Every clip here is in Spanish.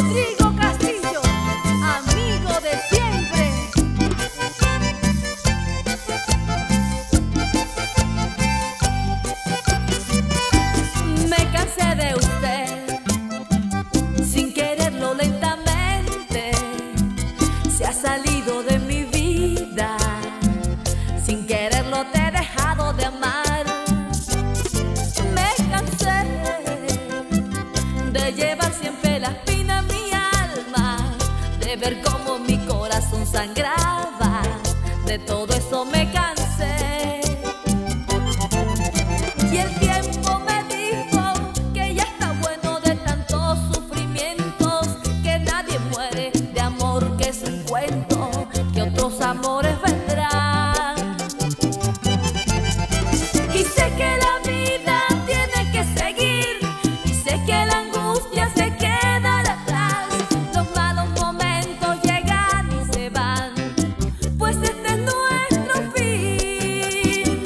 Rodrigo Castillo, amigo de siempre. Me cansé de usted, sin quererlo lentamente, se ha salido de mi vida, sin quererlo te he dejado de amar. Me cansé de llevar siempre la espina en mi alma, de ver cómo mi corazón sangraba, de todo eso me cansé. Y el tiempo me dijo que ya está bueno de tantos sufrimientos, que nadie muere de amor, que es un cuento, que otros amores vendrán. Y sé que la vida tiene que seguir, y sé que la angustia se quedará atrás, los malos momentos llegan y se van, pues este es nuestro fin.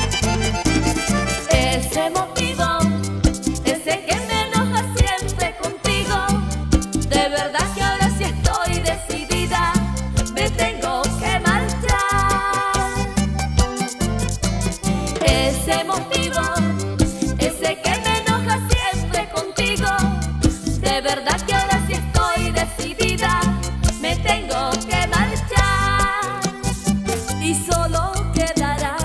Ese motivo, ese que me enoja siempre contigo, de verdad que ahora sí estoy decidida, me tengo que marchar. Ese motivo, ese que me enoja siempre contigo, de verdad que ahora sí estoy decidida, me tengo que marchar y solo quedarás.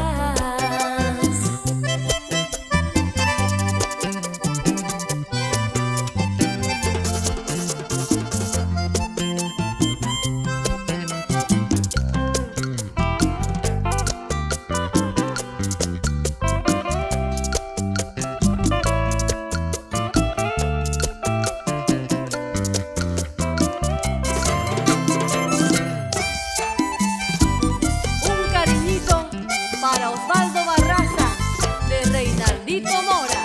Un cariñito para Osvaldo Barraza, de Reinaldito Mora.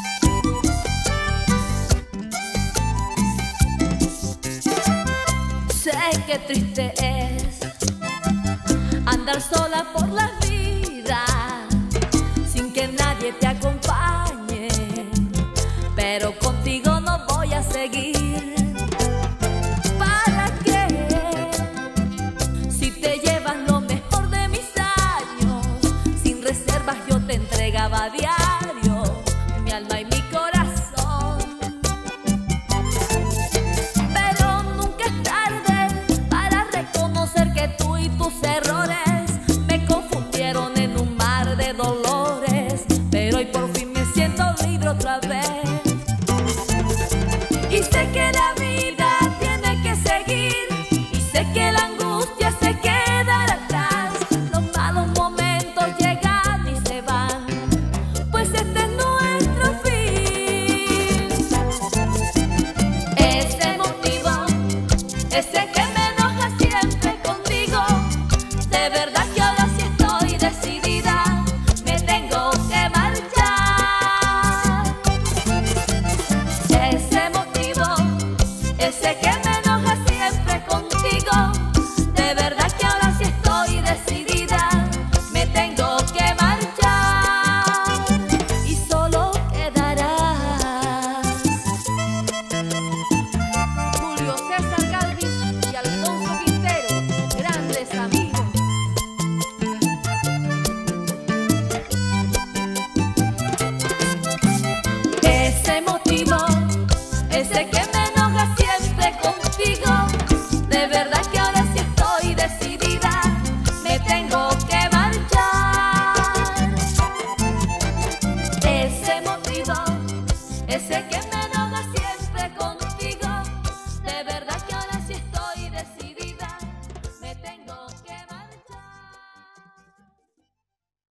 Sé que triste es andar sola por la vida, sin que nadie te acompañe, pero contigo no voy a seguir. ¿Para qué? Si te llevas lo mejor de mis años, sin reservas yo te entregaba a diario mi alma y mi corazón. Pero nunca es tarde para reconocer que tú y tus errores me confundieron en un mar de dolores, pero hoy por fin me siento libre otra vez. Y sé que la vida tiene que seguir, y sé que la angustia se quedará atrás, los malos momentos llegan y se van, pues este es nuestro fin. Ese motivo, ese